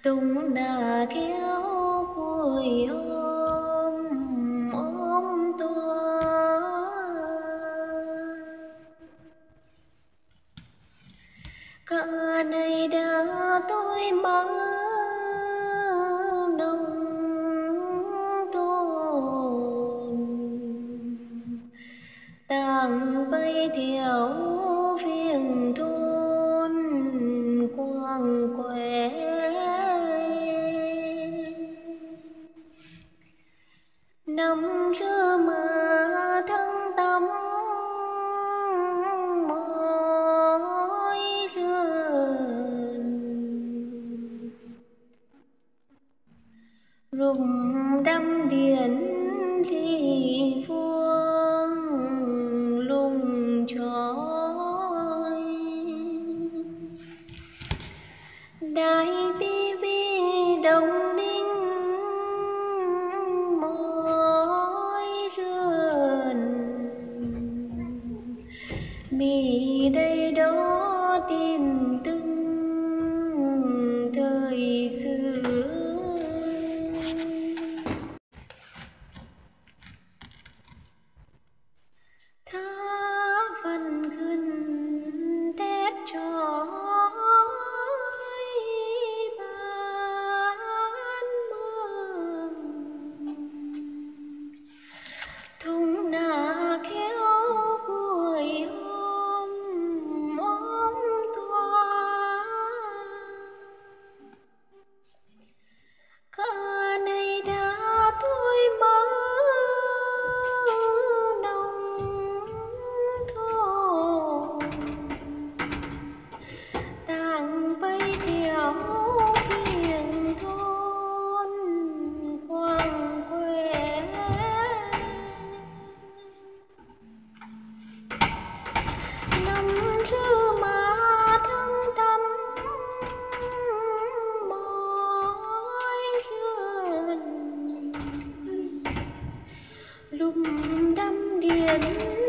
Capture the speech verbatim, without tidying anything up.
tung nà kéo cùi ôm ôm tua cả này đã tôi mơ nồng tồn tàng bay theo phiền thôn quang quẻ năm rơ mà thân tâm mỏi rơn rụng đâm điển ly vuông lung trói đài tivi đồng ninh mỏi rơn mi đây đó tin từng thời xưa thá văn khinh tết cho ban mường thung nà kéo cùi ôm ôm toa cả này đã tôi mơ nồng thôn tàng bay theo phiền thôn quang quẻ năm rư mà thân tâm mỏi rơn lùng đâm điền